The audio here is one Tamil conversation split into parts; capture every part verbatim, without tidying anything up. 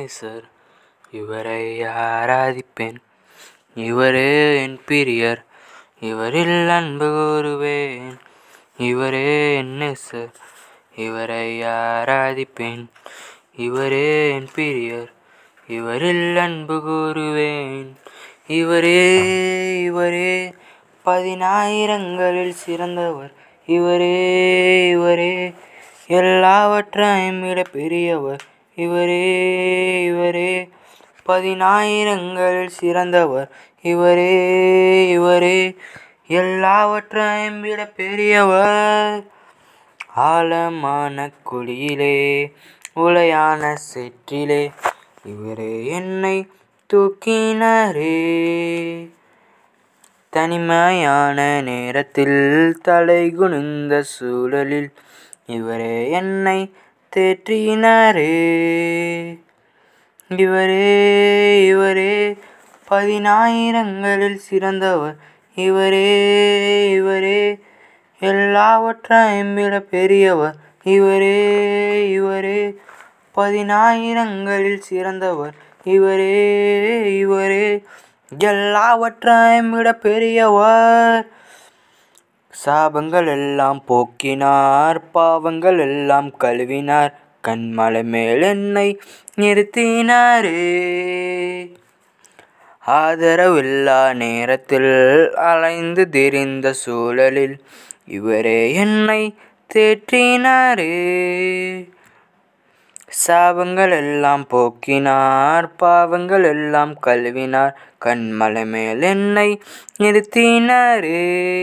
நேசர், இவரை ஆராதிப்பேன். இவரே என் பிரியர், இவரில் அன்பு கூறுவேன். இவரே என் நேசர், இவரை ஆராதிப்பேன். இவரே என் பிரியர், இவரில் அன்பு கூறுவேன். இவரே இவரே பதினாயிரங்களில் சிறந்தவர். இவரே இவரே எல்லாவற்றையும் விட பெரியவர். இவரே இவரே பதினாயிரங்களில் சிறந்தவர். இவரே இவரே எல்லாவற்றையும் விட பெரியவர். ஆழமான குழியிலே உளையான சேற்றிலே இவரே என்னை தூக்கினாரே. தனிமையான நேரத்தில் தலை குனிந்த சூழலில் இவரே என்னை தேற்றினாரே. இவரே இவரே பதினாயிரங்களில் சிறந்தவர். இவரே இவரே எல்லாவற்றையும் விட பெரியவர். இவரே இவரே பதினாயிரங்களில் சிறந்தவர். இவரே இவரே எல்லாவற்றையும் விட பெரியவர். சாபங்கள் எல்லாம் போக்கினார், பாவங்கள் எல்லாம் கழுவினார், கன்மலை மேல் என்னை நிறுத்தினாரே. ஆதரவில்லா நேரத்தில் அலைந்து திரிந்த சூழலில் இவரே என்னை தேற்றினாரே. சாபங்கள் எல்லாம் போக்கினார், பாவங்கள் எல்லாம் கழுவினார், கன்மலை மேல் என்னை நிறுத்தினாரே.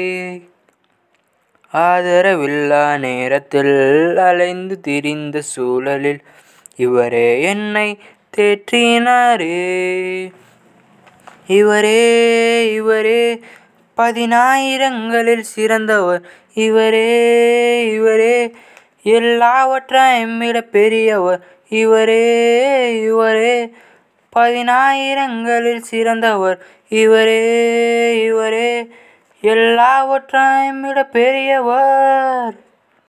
ஆதரவில்லா நேரத்தில் அலைந்து திரிந்த சூழலில் இவரே என்னை தேற்றினாரே. இவரே இவரே பதினாயிரங்களில் சிறந்தவர். இவரே இவரே எல்லாவற்றையும் விட பெரியவர். இவரே இவரே பதினாயிரங்களில் சிறந்தவர். இவரே இவரே எல்லாவற்றையும் விட பெரியவர்.